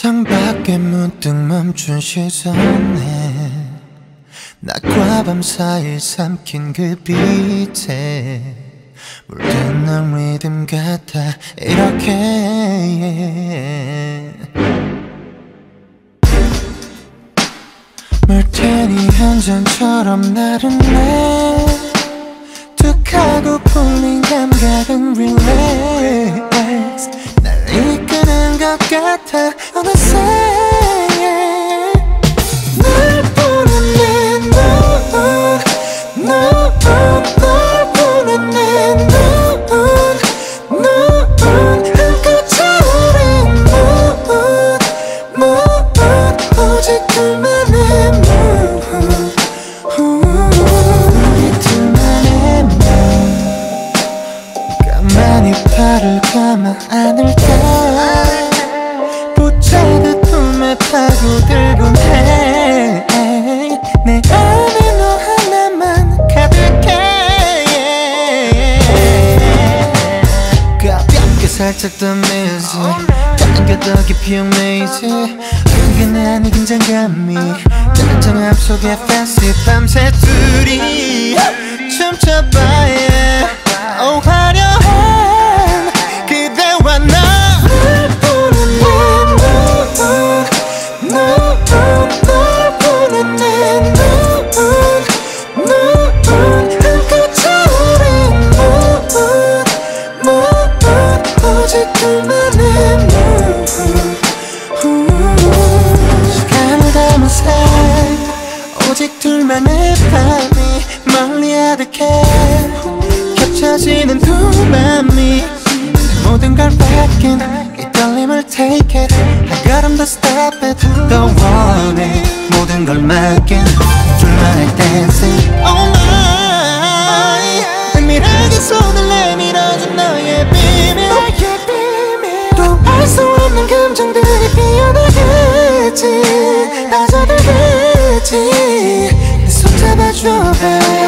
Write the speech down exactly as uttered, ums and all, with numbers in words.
창밖에 문득 멈춘 시선에 낮과 밤 사이 삼킨 그 빛에 물드는 리듬 같아 이렇게 물테니 한 잔처럼 나른해 툭 하고 풀린 감각은 relax 날 이끄는 것 같아 어느새 날 보는 내 눈, 눈, 널 보는 내 눈, 눈 한껏 차오른 눈, 눈 오직 둘만의 눈 우리 둘만의 눈 가만히 팔을 감아 안을까 붙잡듯 품에 파고들곤 해 내 안에 너 하나만 가득해 가볍게 살짝 더 매지 당겨 더 깊이 얽매이지 은근한 이 긴장감이 단정 앞속에 fancy 밤새 둘이 춤춰봐야 oh 화려한 그대와 나 시간을 담은 사이 오직 둘만의 밤이 멀리 아득해 겹쳐지는 두 맘이 모든 걸 뺏긴 이 떨림을 take it 한 걸음 더 stop it 더 원해 모든 걸 맡긴 둘만의 dancing oh my 은밀하게 손을 내밀어준 너의 비밀 또 알 수 없는 감정들이 피어나겠지 빠져들겠지 내 손 잡아줘 babe